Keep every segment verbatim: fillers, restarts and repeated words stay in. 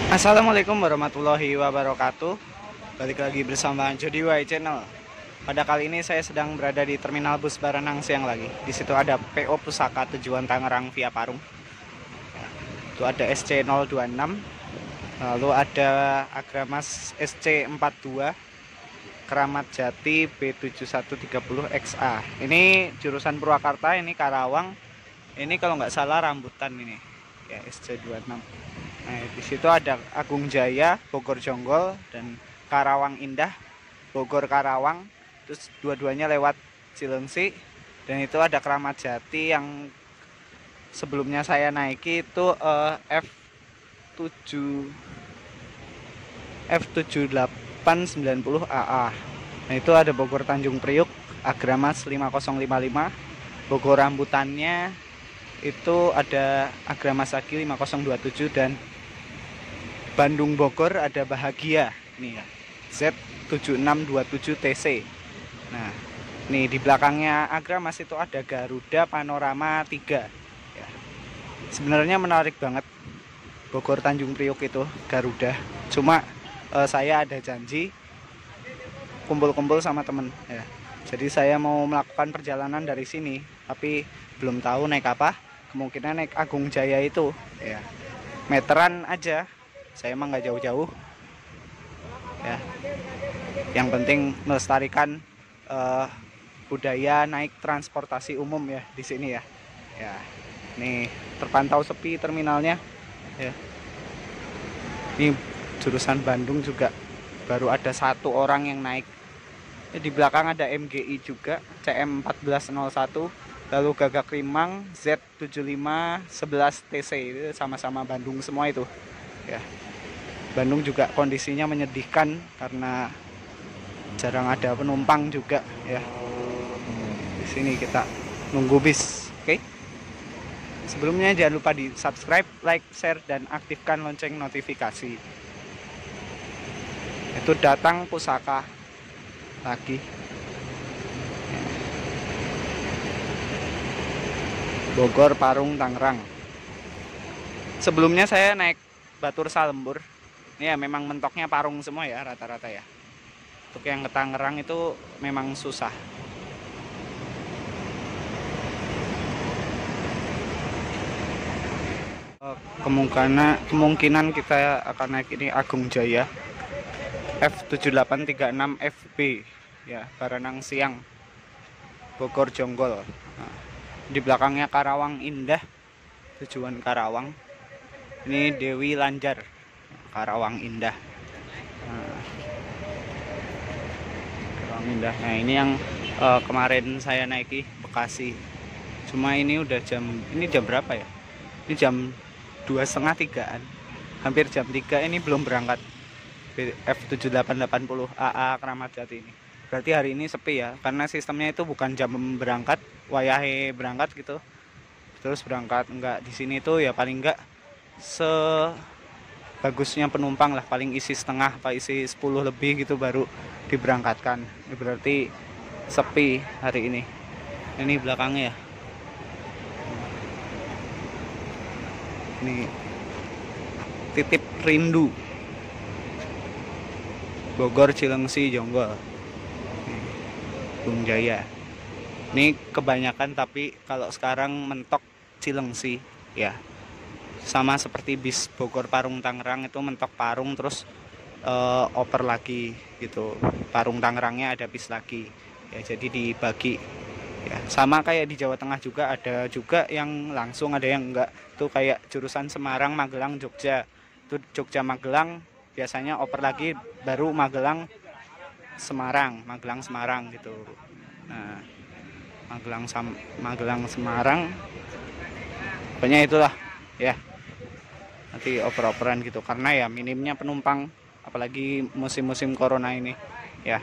Assalamualaikum warahmatullahi wabarakatuh. Balik lagi bersama Jody Y Channel. Pada kali ini saya sedang berada di Terminal Bus Baranang Siang lagi. Di situ ada P O Pusaka tujuan Tangerang via Parung. Itu ada S C nol dua enam. Lalu ada Agramas S C empat dua. Keramat Jati B tujuh satu tiga nol X A. Ini jurusan Purwakarta, ini Karawang. Ini kalau nggak salah rambutan ini. Ya, S C dua enam. Nah, di situ ada Agung Jaya, Bogor Jonggol, dan Karawang Indah, Bogor Karawang. Terus dua-duanya lewat Cilengsi. Dan itu ada Keramat Jati yang sebelumnya saya naiki itu uh, F tujuh F tujuh delapan sembilan nol A A. Nah, itu ada Bogor Tanjung Priuk, Agramas lima nol lima lima. Bogor rambutannya itu ada Agramas lagi lima nol dua tujuh, dan Bandung Bogor ada Bahagia nih ya, Z tujuh enam dua tujuh T C. Nah, nih di belakangnya Agramas itu ada Garuda Panorama tiga ya. Sebenarnya menarik banget Bogor Tanjung Priuk itu Garuda. Cuma eh, saya ada janji kumpul-kumpul sama temen ya. Jadi saya mau melakukan perjalanan dari sini, tapi belum tahu naik apa. Kemungkinan naik Agung Jaya itu ya. Meteran aja. Saya emang nggak jauh-jauh ya. Yang penting melestarikan uh, budaya naik transportasi umum ya di sini ya. Ya, nih terpantau sepi terminalnya ya. Ini jurusan Bandung juga baru ada satu orang yang naik. Ya, di belakang ada M G I juga, C M empat belas nol satu, lalu Gagak Limang Z tujuh lima sebelas T C. Itu sama-sama Bandung semua itu ya. Bandung juga kondisinya menyedihkan karena jarang ada penumpang juga ya. Di sini kita nunggu bis, oke? Okay? Sebelumnya jangan lupa di subscribe, like, share, dan aktifkan lonceng notifikasi. Itu datang pusaka lagi. Bogor Parung Tangerang. Sebelumnya saya naik Batur Salembur. Ini ya memang mentoknya Parung semua ya rata-rata ya. Untuk yang ke Tangerang itu memang susah. Kemungkinan kemungkinan kita akan naik ini Agung Jaya F tujuh delapan tiga enam F B ya, Baranang Siang, Bogor Jonggol. Nah, di belakangnya Karawang Indah, tujuan Karawang. Ini Dewi Lanjar, Karawang Indah. Nah, Karawang Indah. Nah, ini yang uh, kemarin saya naiki Bekasi. Cuma ini udah jam, ini jam berapa ya? Ini jam dua setengah tigaan, hampir jam tiga ini belum berangkat. F tujuh delapan delapan nol A A Keramat Jati ini. Berarti hari ini sepi ya, karena sistemnya itu bukan jam berangkat, wayahe berangkat gitu. Terus berangkat enggak di sini tuh ya paling enggak sebagusnya penumpang lah, paling isi setengah, apa isi sepuluh lebih gitu baru diberangkatkan. Ini berarti sepi hari ini. Ini belakangnya ya. Ini titip rindu Bogor Cilengsi Jonggol. Agung Jaya. Ini kebanyakan, tapi kalau sekarang mentok Cilengsi ya. Sama seperti bis Bogor Parung Tangerang itu mentok Parung terus uh, oper lagi gitu. Parung Tangerangnya ada bis lagi. Ya, jadi dibagi. Ya, sama kayak di Jawa Tengah juga ada juga yang langsung, ada yang enggak. Tuh kayak jurusan Semarang, Magelang, Jogja. Itu Jogja Magelang biasanya oper lagi baru Magelang Semarang, Magelang Semarang gitu. Nah, Magelang Sam Magelang Semarang. Pokoknya itulah ya. Nanti oper-operan gitu karena ya minimnya penumpang apalagi musim-musim corona ini ya.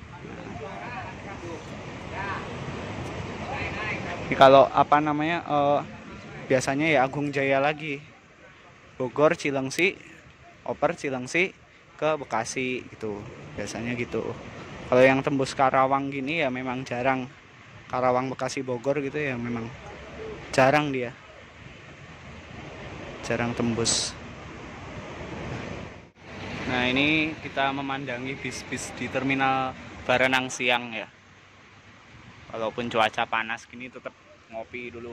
Ini kalau apa namanya uh, biasanya ya Agung Jaya lagi, Bogor Cilengsi, oper Cilengsi ke Bekasi gitu, biasanya gitu. Kalau yang tembus Karawang gini ya memang jarang, Karawang Bekasi Bogor gitu ya memang jarang dia, jarang tembus. Nah, ini kita memandangi bis-bis di terminal Baranang siang ya. Walaupun cuaca panas gini tetap ngopi dulu.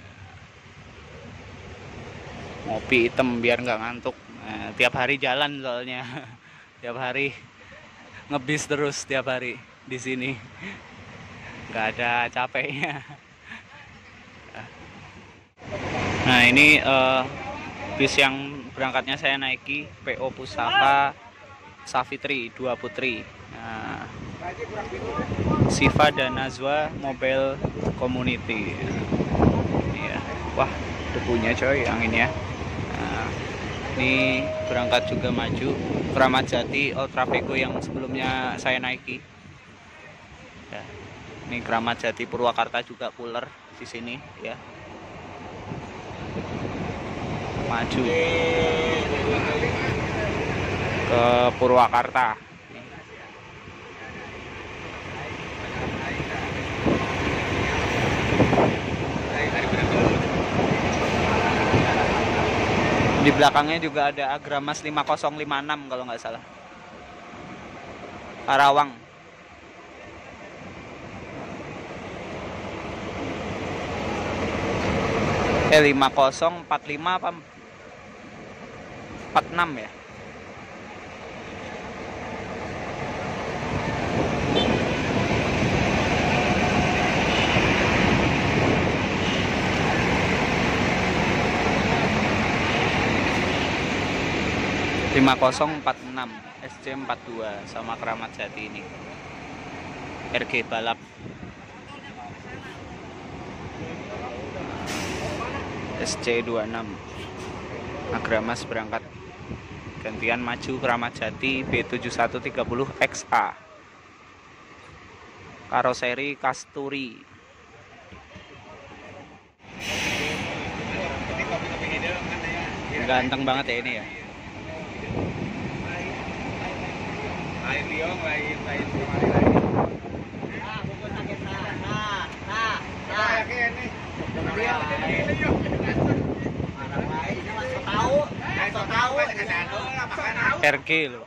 Ngopi hitam biar nggak ngantuk. Nah, tiap hari jalan soalnya. Tiap hari ngebis terus tiap hari di sini. Nggak ada capeknya. Nah, ini uh, bis yang berangkatnya saya naiki P O Pusaka Savitri dua Putri. Nah, Siva dan Nazwa Mobile Community. Ya. Wah, debunya coy anginnya. Nah, ini berangkat juga maju Kramat Jati Ultra Vego yang sebelumnya saya naiki. Ya. Ini Kramat Jati Purwakarta juga cooler di sini ya. Maju ke Purwakarta. Di belakangnya juga ada Agramas lima nol lima enam kalau nggak salah. Karawang. Eh lima nol empat lima apa empat enam ya? lima nol empat enam S C empat dua sama Kramat Jati ini. R G balap. S C dua puluh enam. Agramas berangkat. Gantian maju Kramat Jati B tujuh satu tiga nol X A. Karoseri Kasturi. Ganteng banget ya ini ya. Lain liong, lain lain kemarin lain. Nah, bukan sakit nah, nah, nah, nah, kayak ini. R G loh.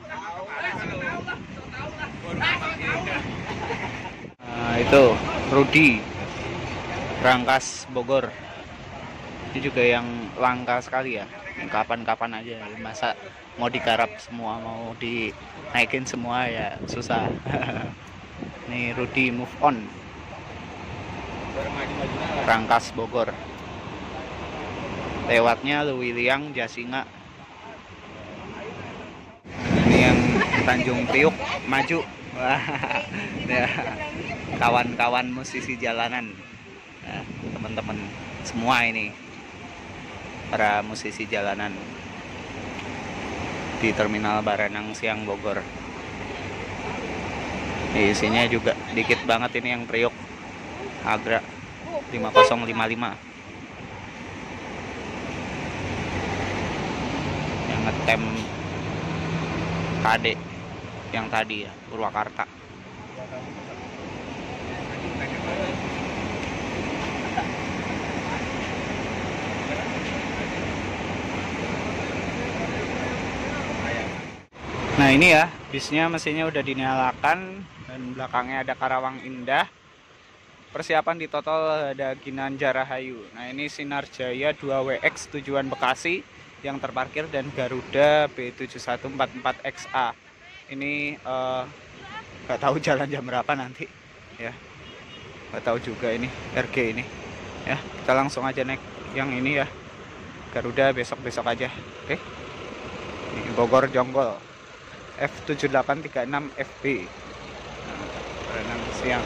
Nah, itu Rudi Rangkas Bogor. Ini juga yang langka sekali ya. Kapan-kapan aja, masa mau digarap semua, mau dinaikin semua ya susah. Nih Rudi move on. Rangkas Bogor. Lewatnya Lewiliang Jasinga. Ini yang Tanjung Priuk maju. Wah, ya. Kawan-kawan musisi jalanan, ya, teman-teman semua ini para musisi jalanan di terminal Baranang siang Bogor. Di isinya juga dikit banget ini yang Priuk Agra lima nol lima lima yang ngetem K D yang tadi ya, Purwakarta. Nah ini ya, bisnya mesinnya udah dinyalakan dan belakangnya ada Karawang Indah. Persiapan di total ada Ginanjar Rahayu. Nah ini Sinar Jaya dua W X tujuan Bekasi yang terparkir dan Garuda B tujuh satu empat empat X A. Ini uh, gak tahu jalan jam berapa nanti ya. Gak tahu juga ini R G ini. Ya, kita langsung aja naik yang ini ya. Garuda besok-besok aja. Oke. Ini Bogor Jonggol. F tujuh delapan tiga enam F B. Nah, Baranang siang.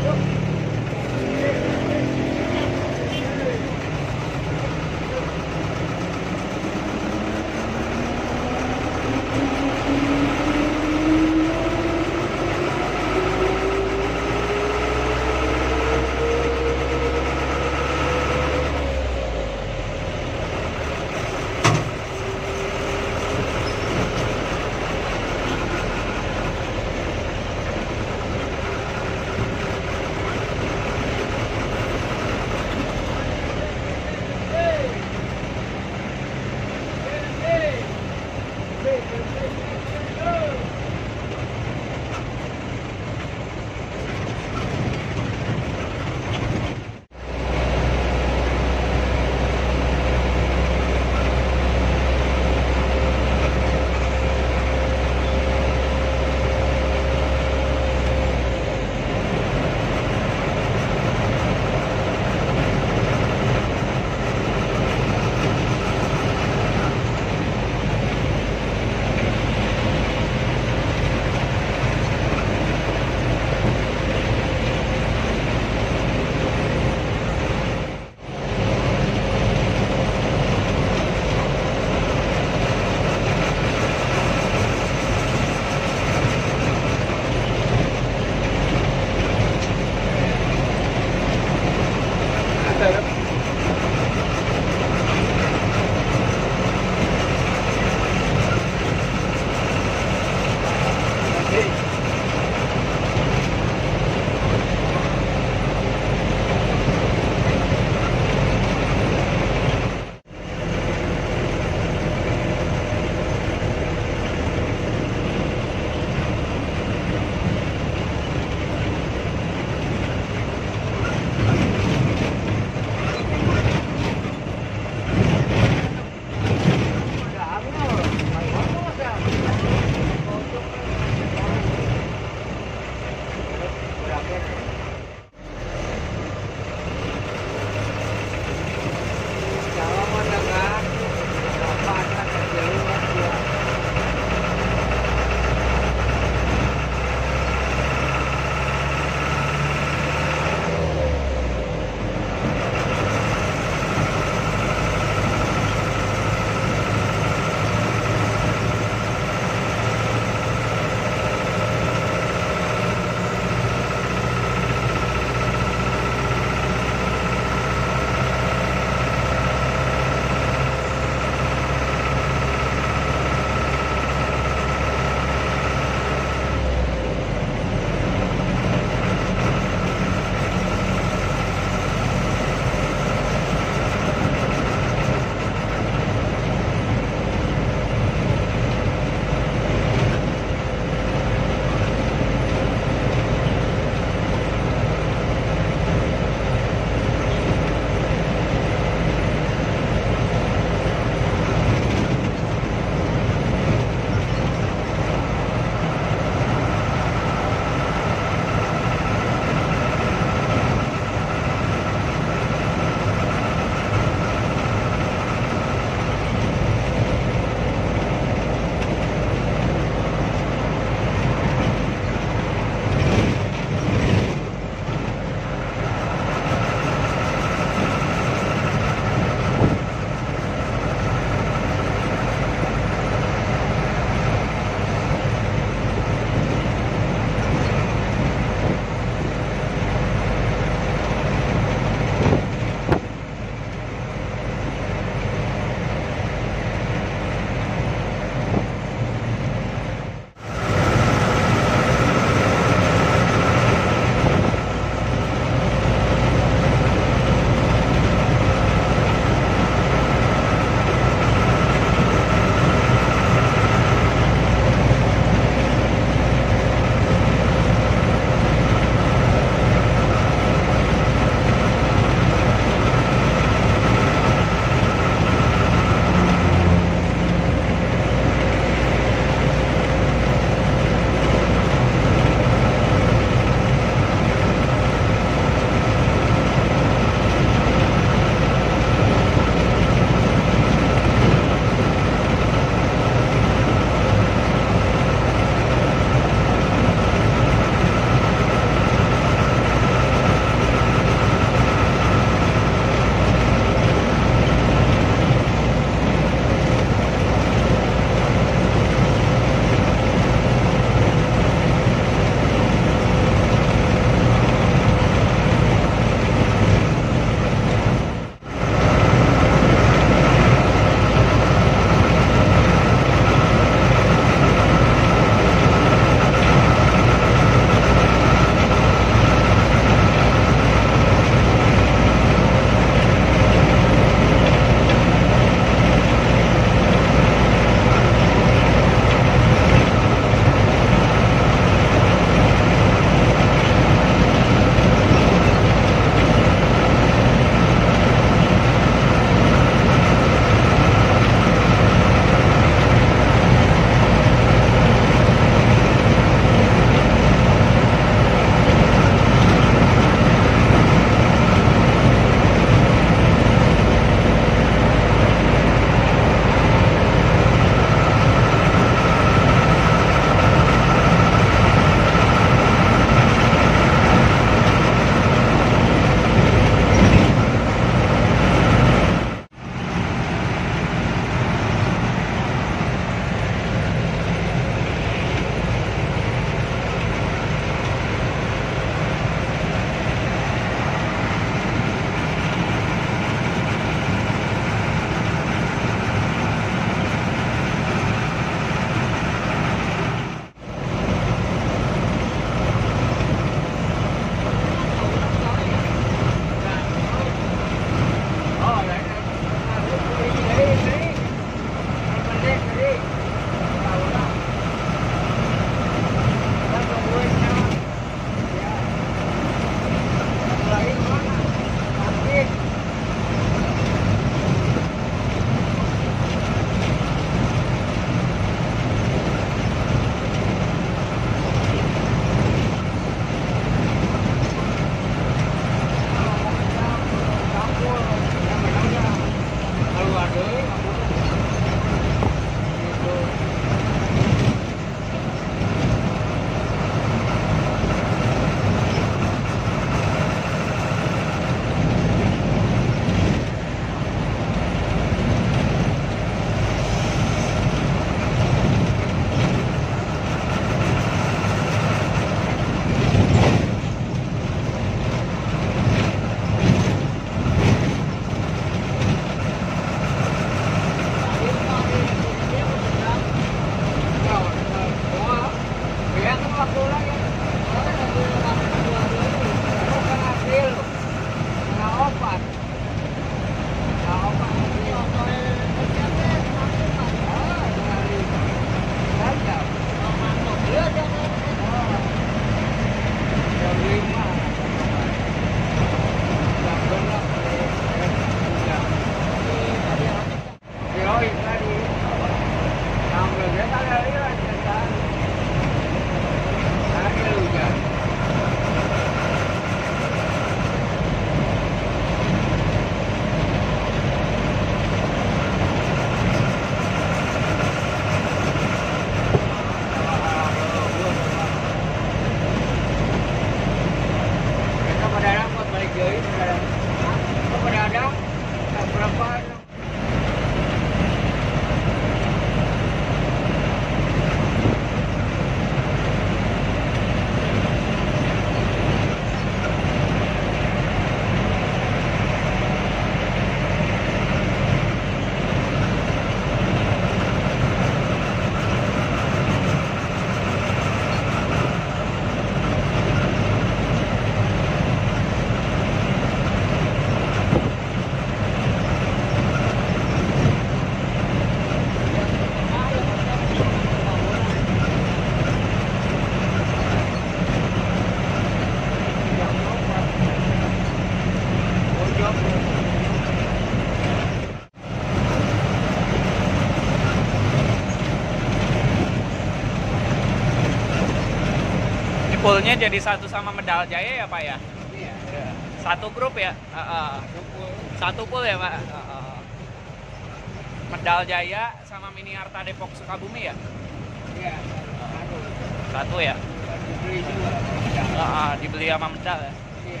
Poolnya jadi satu sama Medal Jaya ya Pak ya? Iya. Satu grup ya? Uh, uh. Satu pool ya Pak? Uh, uh. Medal Jaya sama Mini Arta Depok Sukabumi ya? Iya. Satu ya? Dibeli juga. Uh, uh, dibeli sama Medal ya? Iya.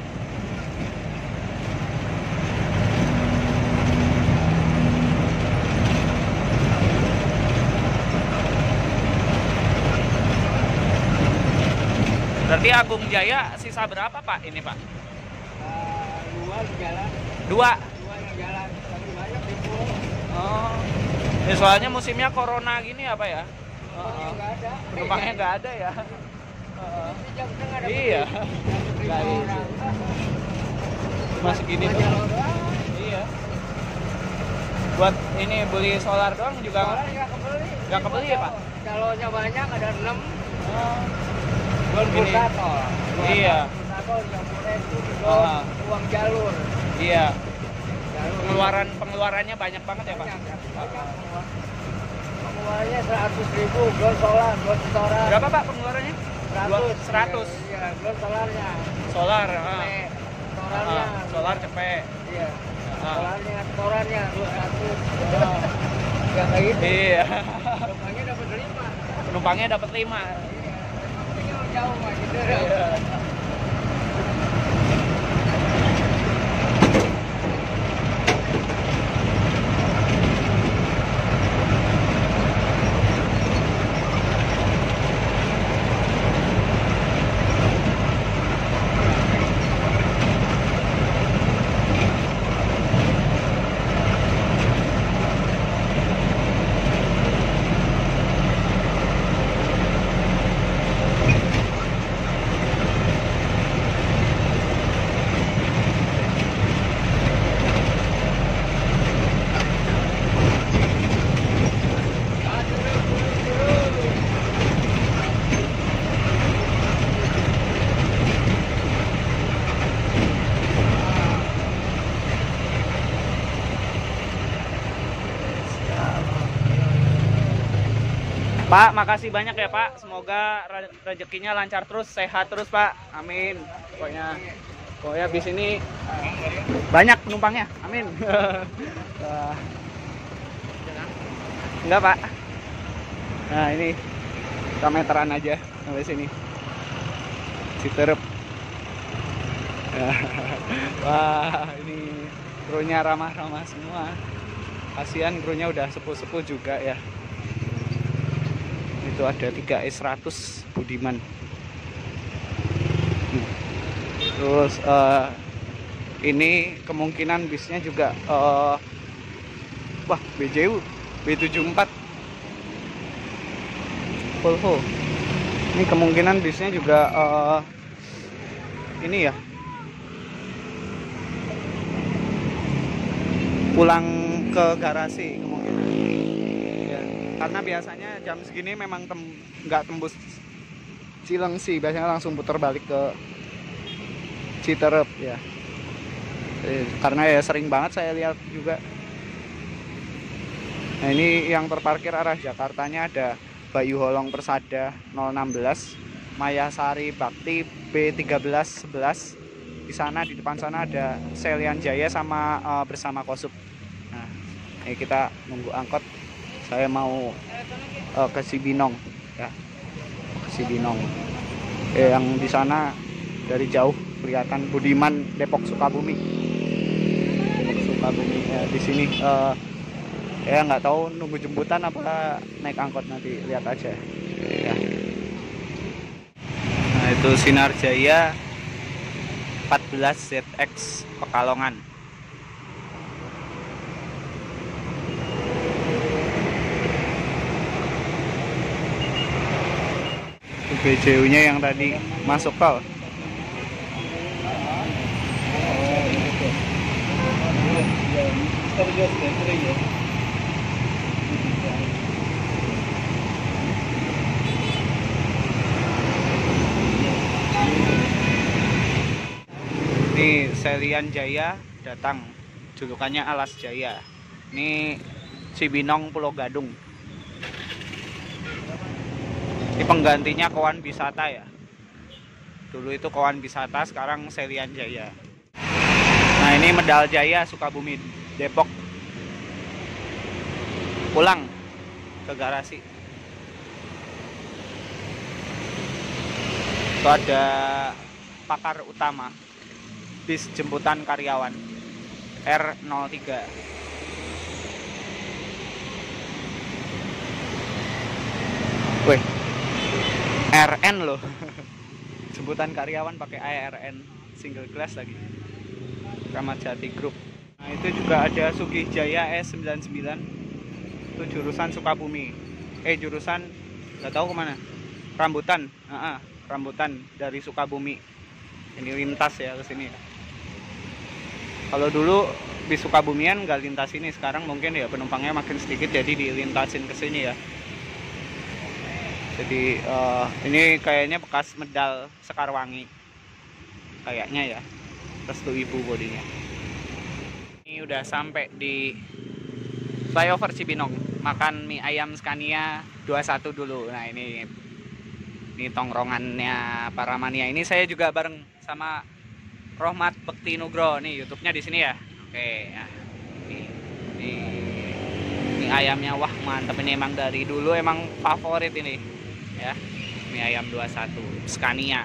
Berarti Agung Jaya sisa berapa Pak ini Pak? Uh, dua di jalan. Dua? Dua yang jalan. Tapi banyak di pool. Oh. Ya, soalnya musimnya corona gini apa ya? Penumpangnya nggak ada. Penumpangnya nggak ada ya? Uh, jam setengah dapat Iya. lima orang. Masih gini Cuma tuh. jalur doang. Iya. Buat ini beli solar doang juga Soalnya nggak kebeli. nggak kebeli ya Pak? Calonnya banyak, ada enam. Oh. Belum Ini. pulsa tol. Iya. Pulsa tol tiga puluh ribu. Ah. Uang jalur. Iya. Jalur. Pengeluaran pengeluarannya banyak banget ya Pak? Banyak, banyak. Pengeluarannya seratus ribu, belum solar, belum setoran. Berapa Pak pengeluarannya? Seratus. Seratus. Iya, belum solarnya. Solar. Ah. Cepet. Setorannya. Ah, solar cepet. Iya. Ah. Solarnya, setorannya dua ratus. Ah. Ya kayak gitu. Iya. Penumpangnya dapat lima. Penumpangnya dapat lima. Iya. Tinggal jauh mah gitu. Iya. Pak, makasih banyak ya Pak. Semoga re- rezekinya lancar terus, sehat terus Pak. Amin. Pokoknya, pokoknya bis ini banyak penumpangnya. Amin. Wah. Enggak Pak. Nah ini kita meteran aja sampai sini. Citerep. Wah ini krunya ramah-ramah semua. Kasihan krunya udah sepuh-sepuh juga ya. Itu ada tiga E seratus Budiman. Terus uh, ini kemungkinan bisnya juga uh, wah B J U B tujuh puluh empat Volvo. Ini kemungkinan bisnya juga uh, ini ya pulang ke garasi kemungkinan ya, karena biasanya jam segini memang tem nggak tembus Cilengsi, biasanya langsung putar balik ke Citerep ya. Eh, karena ya sering banget saya lihat juga. Nah ini yang terparkir arah Jakartanya ada Bayu Holong Persada nol satu enam, Mayasari Bakti B tiga belas sebelas. Di sana di depan sana ada Selian Jaya sama uh, bersama Kosup. Nah, ini kita nunggu angkot. Saya mau uh, ke Cibinong ya. Ke Cibinong. Eh, yang di sana dari jauh kelihatan Budiman Depok Sukabumi. Depok Sukabumi ya, di sini uh, ya nggak tahu nunggu jemputan apa naik angkot, nanti lihat aja ya. Nah itu Sinar Jaya empat belas Z X Pekalongan. B J U-nya yang tadi masuk tol. Ini Selian Jaya datang, julukannya Alas Jaya. Ini Cibinong Pulau Gadung. Ini penggantinya Kowan Wisata ya. Dulu itu Kowan Wisata, sekarang Selian Jaya. Nah ini Medal Jaya Sukabumi, Depok. Pulang ke garasi. Itu ada pakar utama bis jemputan karyawan R nol tiga. Wih, R N loh. Jemputan karyawan pakai A R N, single class lagi. Kramat Jati Group. Nah itu juga ada Sugih Jaya S sembilan sembilan. Itu jurusan Sukabumi. Eh jurusan nggak tahu kemana. Rambutan, uh-uh, Rambutan dari Sukabumi. Ini lintas ya ke sini. Kalau dulu di Sukabumian nggak lintas ini, sekarang mungkin ya penumpangnya makin sedikit jadi dilintasin ke sini ya. Jadi uh, ini kayaknya bekas medal Sekarwangi. Kayaknya ya. Restu Ibu bodinya. Ini udah sampai di flyover Cibinong. Makan mie ayam Scania dua puluh satu dulu. Nah ini ini tongkrongannya para mania. Ini saya juga bareng sama Rohmat Bekti Nugro. Nih YouTube-nya di sini ya. Oke, nah, ini, ini, ini ayamnya wah mantap, ini emang dari dulu emang favorit ini ya. Mie ayam dua puluh satu Scania.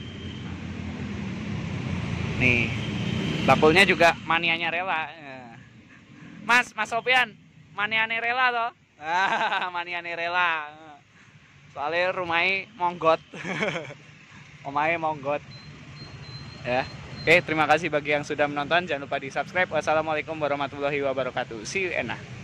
Nih, bakulnya juga manianya rela. Mas, Mas Sofian, maniane rela toh? Ah, maniane rela. Soalnya rumahnya monggot. Omahnya monggot. Ya. Oke, terima kasih bagi yang sudah menonton. Jangan lupa di subscribe. Wassalamualaikum warahmatullahi wabarakatuh. See you, Ena.